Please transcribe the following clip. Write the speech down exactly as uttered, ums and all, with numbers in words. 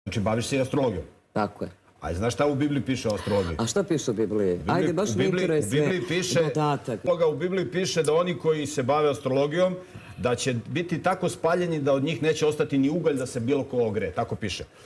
Znači, baviš se i astrologijom. Tako je. A znaš šta u Bibliji piše o astrologiji? A šta piše u Bibliji? Ajde, baš mi interesuje dodatak. U Bibliji piše da oni koji se bave astrologijom, da će biti tako spaljeni da od njih neće ostati ni ugalj da se bilo ko ogreje. Tako piše.